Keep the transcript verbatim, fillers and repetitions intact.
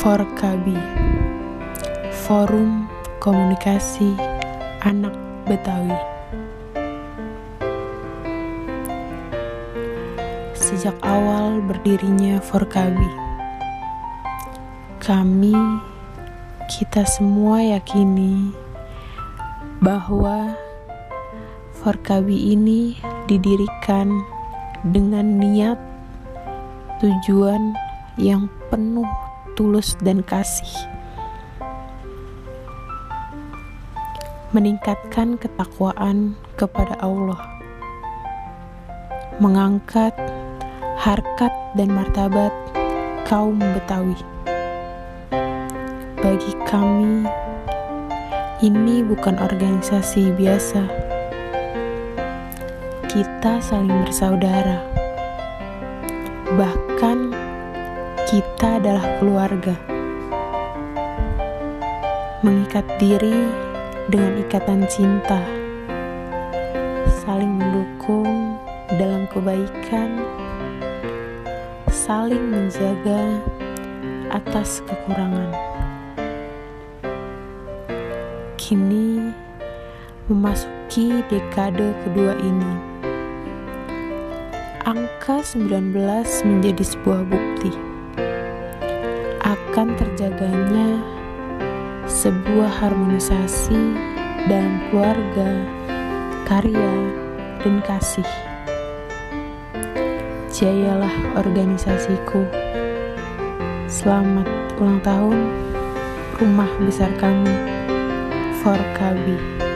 Forkabi, Forum Komunikasi Anak Betawi. Sejak awal berdirinya Forkabi, kami, kita semua yakini bahwa Forkabi ini didirikan dengan niat, tujuan yang penuh tulus dan kasih, meningkatkan ketakwaan kepada Allah, mengangkat harkat dan martabat kaum Betawi. Bagi kami, ini bukan organisasi biasa. Kita saling bersaudara. Bahkan kita adalah keluarga, mengikat diri dengan ikatan cinta, saling mendukung dalam kebaikan, saling menjaga atas kekurangan. Kini memasuki dekade kedua ini, angka sembilan belas menjadi sebuah bukti akan terjaganya sebuah harmonisasi dalam keluarga, karya, dan kasih. Jayalah organisasiku. Selamat ulang tahun rumah besar kami, Forkabi.